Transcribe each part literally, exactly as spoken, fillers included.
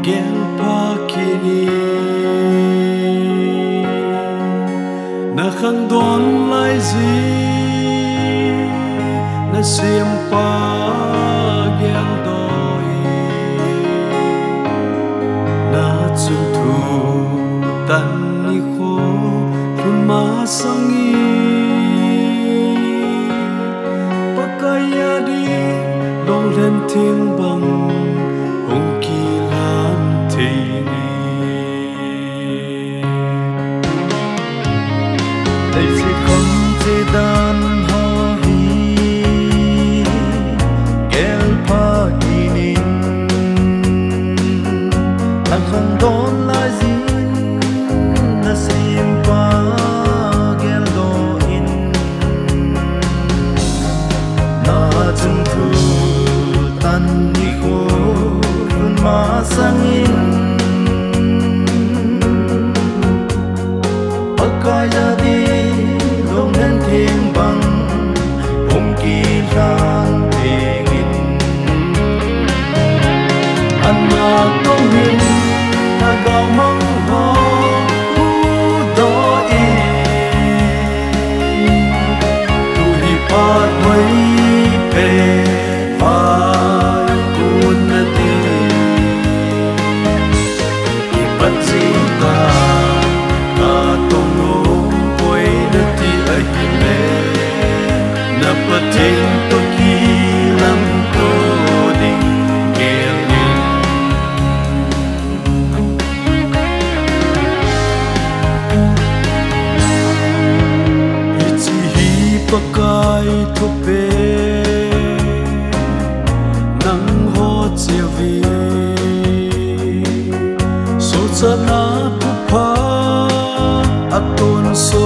gel pakini na khang don lai zi na sim pa gel doi na chung thu tan ni kho thun ma sangi pakaya di long lên thiên bằng hồng kỳ lam thị đây sẽ không thể đan ho hi gel pa kinin ta không đón lại gì na sim pa gel do in na chung thu tan ni ko run ma sangin pakai jadi long hen thiên bằng hồng kỳ lan tình anna công hin ta gạo măng ho u do e tu hi pat mai pe Patin to kilam to ding gelin Ichi hi pakai to pe nang ho chevi so chana tu pha aton so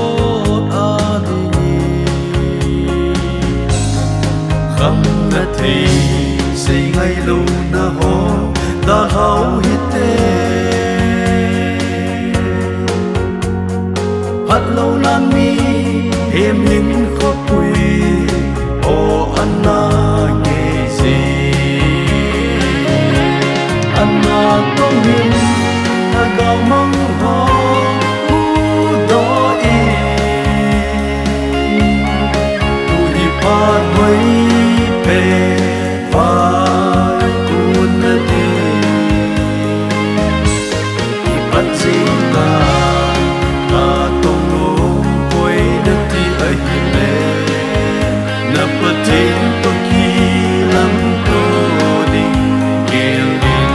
thì say ngay lâu na ho ta hao hít tê hát lâu lan mi em linh khó quỳ ô anna nghe gì anna công hin ta gạo măng ho u do e tu hi pa mai pe pa kun na ti ipatsinga ka tongo poi na ti ai me na patin to kilam to ding gelin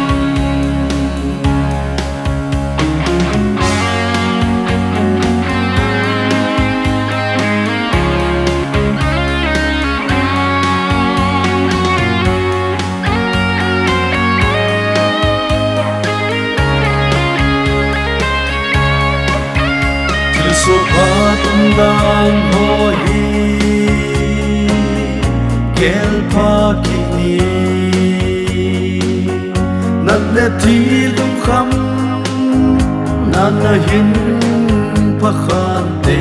so patum dan ho hi gel pakini nat le thi lum kham nan na hin pakhan te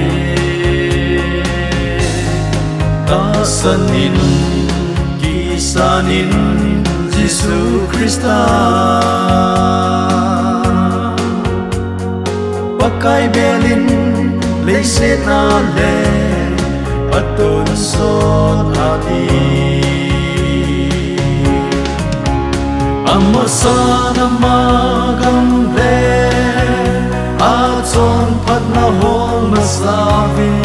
ta sanin ki sanin Jesu Christa pakai belin lấy xe na lệ aton sot ati amasana magam le aton pat na hol masavi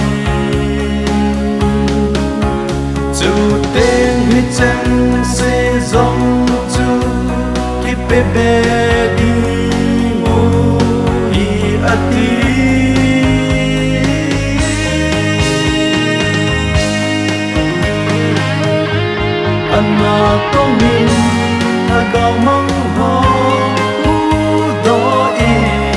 chu ten hi chen se zong chu ki pe pe di mo i ati anna công hin ta gạo măng ho u do e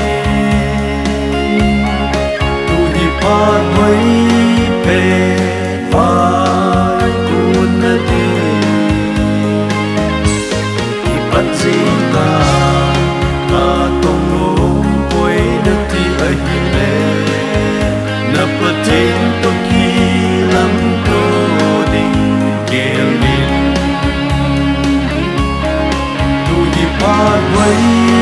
tu hi pa mai pe pa kun na ti ipatsinga ka tongo poi na ti ai me na patin to kilam to ding gelin ơi